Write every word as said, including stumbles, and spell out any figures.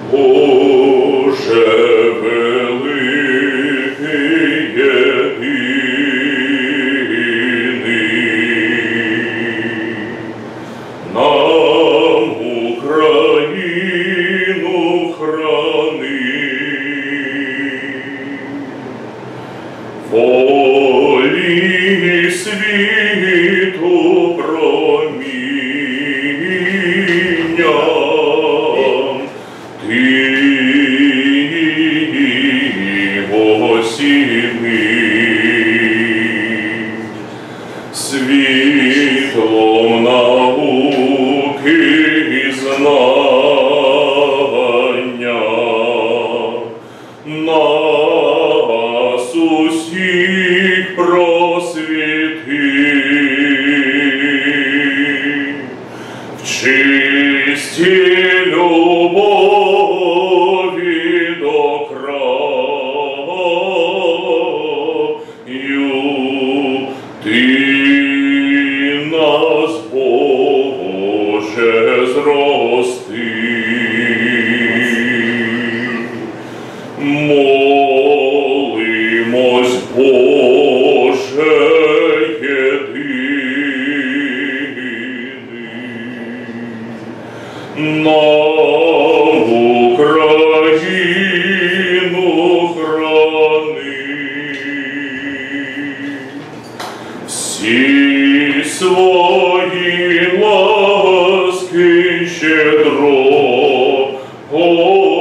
Боже великий єдиний, нам Україну храни, волі світу промінням, ти осіни, світлом науки і знання, нас усіх просвіти, в чистій любові до краю, ти нас, Боже, зрости. Молимось, Боже єдиний, нам Україну храни, всі свої ласки щедро